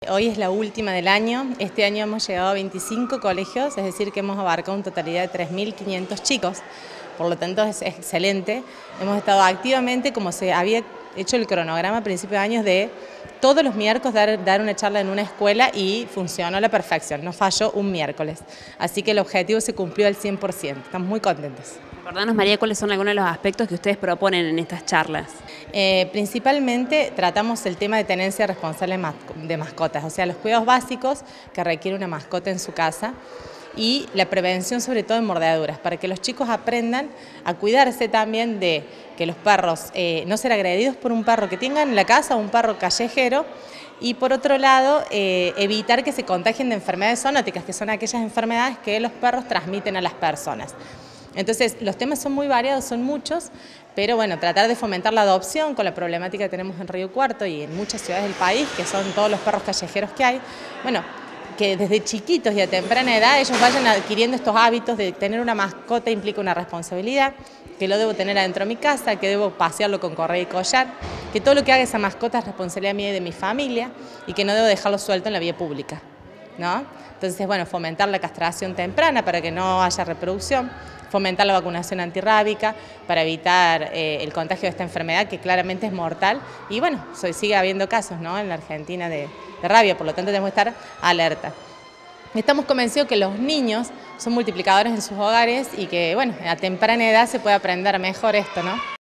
Hoy es la última del año. Este año hemos llegado a 25 colegios, es decir, que hemos abarcado una totalidad de 3.500 chicos. Por lo tanto, es excelente. Hemos estado activamente, como se había hecho el cronograma a principios de años, de todos los miércoles dar una charla en una escuela, y funcionó a la perfección, no falló un miércoles. Así que el objetivo se cumplió al 100%, estamos muy contentos. Recordanos, María, cuáles son algunos de los aspectos que ustedes proponen en estas charlas. Principalmente tratamos el tema de tenencia responsable de mascotas, o sea, los cuidados básicos que requiere una mascota en su casa, y la prevención sobre todo en mordeduras, para que los chicos aprendan a cuidarse también de que los perros, no ser agredidos por un perro que tengan en la casa o un perro callejero, y por otro lado evitar que se contagien de enfermedades zoonóticas, que son aquellas enfermedades que los perros transmiten a las personas. Entonces, los temas son muy variados, son muchos, pero bueno, tratar de fomentar la adopción con la problemática que tenemos en Río Cuarto y en muchas ciudades del país, que son todos los perros callejeros que hay. Bueno, que desde chiquitos y a temprana edad ellos vayan adquiriendo estos hábitos de tener una mascota implica una responsabilidad, que lo debo tener adentro de mi casa, que debo pasearlo con correa y collar, que todo lo que haga esa mascota es responsabilidad mía y de mi familia, y que no debo dejarlo suelto en la vía pública, ¿no? Entonces, bueno, fomentar la castración temprana para que no haya reproducción, fomentar la vacunación antirrábica para evitar el contagio de esta enfermedad que claramente es mortal, y bueno, sigue habiendo casos, ¿no?, en la Argentina de rabia, por lo tanto tenemos que estar alerta. Estamos convencidos que los niños son multiplicadores en sus hogares y que, bueno, a temprana edad se puede aprender mejor esto, ¿no?